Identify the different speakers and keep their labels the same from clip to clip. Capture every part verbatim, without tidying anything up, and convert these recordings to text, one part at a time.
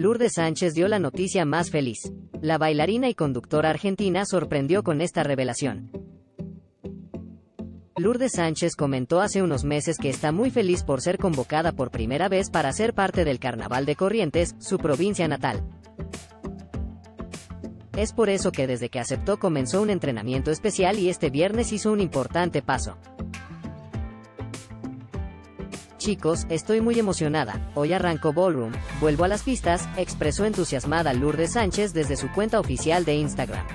Speaker 1: Lourdes Sánchez dio la noticia más feliz. La bailarina y conductora argentina sorprendió con esta revelación. Lourdes Sánchez comentó hace unos meses que está muy feliz por ser convocada por primera vez para ser parte del Carnaval de Corrientes, su provincia natal. Es por eso que desde que aceptó comenzó un entrenamiento especial y este viernes hizo un importante paso. Chicos, estoy muy emocionada, hoy arranco Ballroom, vuelvo a las pistas, expresó entusiasmada Lourdes Sánchez desde su cuenta oficial de Instagram.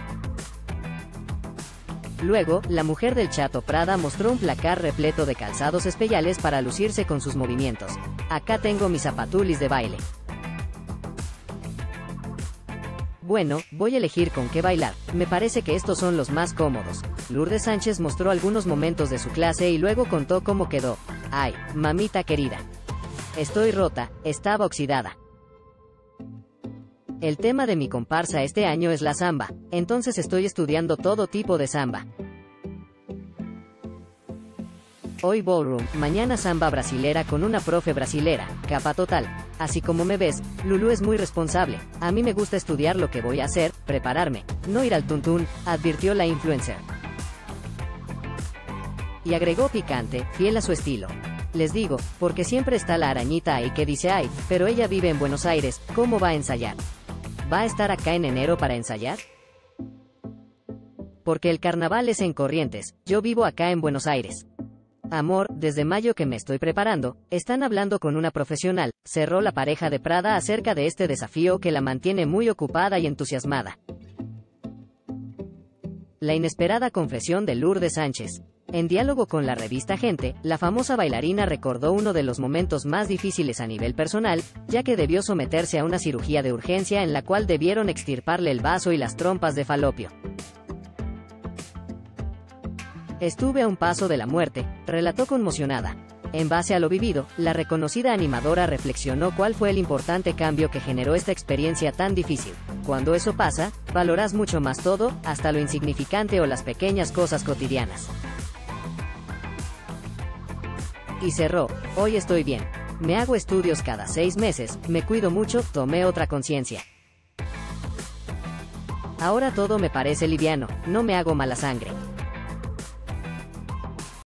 Speaker 1: Luego, la mujer del Chato Prada mostró un placar repleto de calzados especiales para lucirse con sus movimientos. Acá tengo mis zapatulis de baile. Bueno, voy a elegir con qué bailar, me parece que estos son los más cómodos. Lourdes Sánchez mostró algunos momentos de su clase y luego contó cómo quedó. Ay, mamita querida. Estoy rota, estaba oxidada. El tema de mi comparsa este año es la samba, entonces estoy estudiando todo tipo de samba. Hoy ballroom, mañana samba brasilera con una profe brasilera, capa total. Así como me ves, Lulu es muy responsable, a mí me gusta estudiar lo que voy a hacer, prepararme, no ir al tuntún, advirtió la influencer. Y agregó picante, fiel a su estilo. Les digo, porque siempre está la arañita ahí que dice ay, pero ella vive en Buenos Aires, ¿cómo va a ensayar? ¿Va a estar acá en enero para ensayar? Porque el carnaval es en Corrientes, yo vivo acá en Buenos Aires. Amor, desde mayo que me estoy preparando, están hablando con una profesional, cerró la pareja de Prada acerca de este desafío que la mantiene muy ocupada y entusiasmada. La inesperada confesión de Lourdes Sánchez. En diálogo con la revista Gente, la famosa bailarina recordó uno de los momentos más difíciles a nivel personal, ya que debió someterse a una cirugía de urgencia en la cual debieron extirparle el vaso y las trompas de falopio. Estuve a un paso de la muerte, relató conmocionada. En base a lo vivido, la reconocida animadora reflexionó cuál fue el importante cambio que generó esta experiencia tan difícil. Cuando eso pasa, valoras mucho más todo, hasta lo insignificante o las pequeñas cosas cotidianas. Y cerró, hoy estoy bien. Me hago estudios cada seis meses, me cuido mucho, tomé otra conciencia. Ahora todo me parece liviano, no me hago mala sangre.